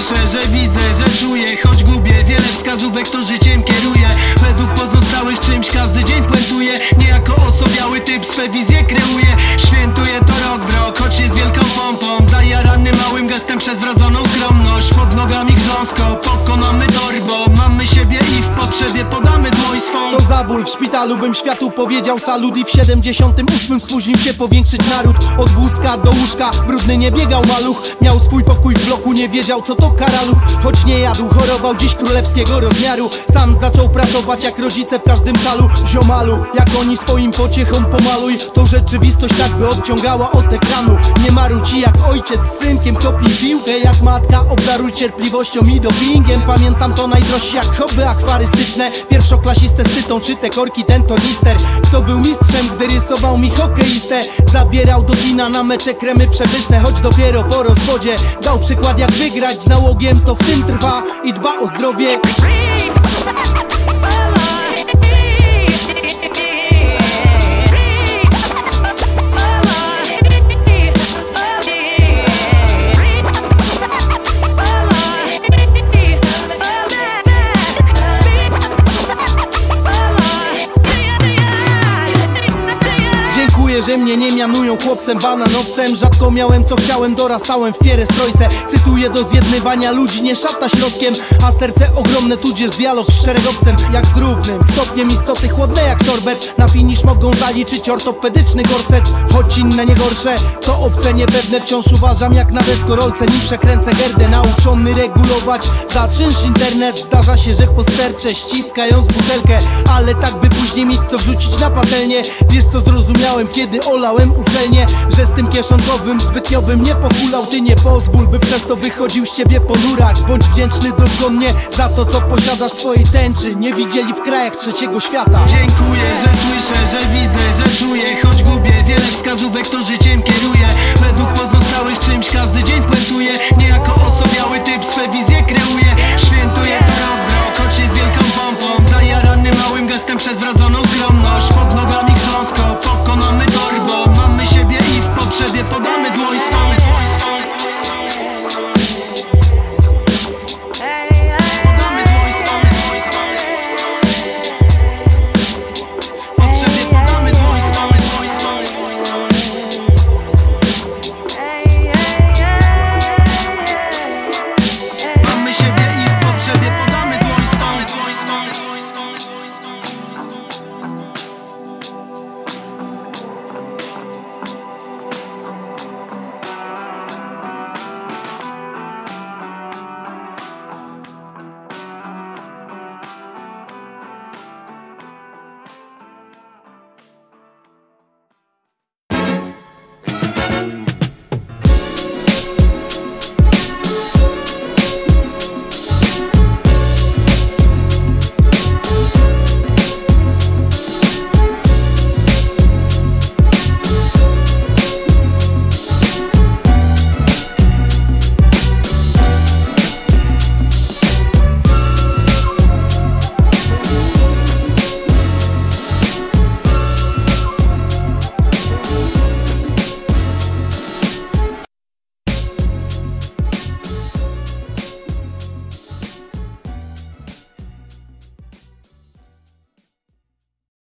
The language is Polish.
słyszę, że widzę, że czuję, choć gubię wiele wskazówek, to życiem kieruje. Według pozostałych czymś każdy dzień puentuje. Niejako osobiały typ swe wizje kreuje. Świętuje to rok w rok, choć jest wielką pompą. Zajarany małym gestem przez wrodzoną skromność. Pod nogami grząsko, pokonamy torbo. Mamy siebie i w potrzebie podamy dłoń swą. To za ból w szpitalu bym światu powiedział salut. I w 78 spóźnił się powiększyć naród. Od wózka do łóżka, brudny nie biegał maluch. Miał swój pokój w bloku, nie wiedział co to karaluch. Choć nie jadł, chorował dziś królewskiego rozmiaru. Sam zaczął pracować jak rodzice w każdym calu. Ziomalu, jak oni swoim pociechom pomaluj tą rzeczywistość tak by odciągała od ekranu. Nie maruci jak ojciec z synkiem, kopnij piłkę jak matka. Obdaruj cierpliwością i dopingiem. Pamiętam to najdroższe jak hobby akwarystyczne. Pierwszoklasiste stytą czy te korki, ten tornister. Kto był mistrzem, gdy rysował mi hokeistę? Zabierał do kina na mecze kremy przepyszne. Choć dopiero po rozwodzie dał przykład jak wygrać z nałogiem. To w tym trwa i dba o zdrowie. Że mnie nie mianują chłopcem bananowcem. Rzadko miałem co chciałem, dorastałem w pierestrojce. Cytuję do zjednywania ludzi, nie szata środkiem. A serce ogromne, tudzież dialog z szeregowcem. Jak z równym stopniem istoty, chłodne jak sorbet. Na finisz mogą zaliczyć ortopedyczny gorset. Choć inne nie gorsze, to obce niepewne. Wciąż uważam jak na deskorolce, nim przekręcę gerdę. Nauczony regulować za czynsz internet. Zdarza się, że posterczę ściskając butelkę, ale tak by później mieć co wrzucić na patelnię. Wiesz co zrozumiałem, kiedy olałem uczelnię, że z tym kieszonkowym zbytnio bym nie pochulał. Ty nie pozwól, by przez to wychodził z ciebie ponurak. Bądź wdzięczny dozgonnie za to, co posiadasz. Twojej tęczy nie widzieli w krajach trzeciego świata. Dziękuję, że słyszę, że widzę, że czuję, choć gubię wiele wskazówek, to życiem kieruje. Według pozostałych czymś każdy dzień puentuje. Niejako osobiały typ swe wizje kreuje. Świętuje to rok w rok, choć jest wielką pompą. Zajarany małym gestem przez wrodzoną skromność. Pod nogami grząsko, pokonamy torbo. Mamy siebie i w potrzebie podamy dłoń swą.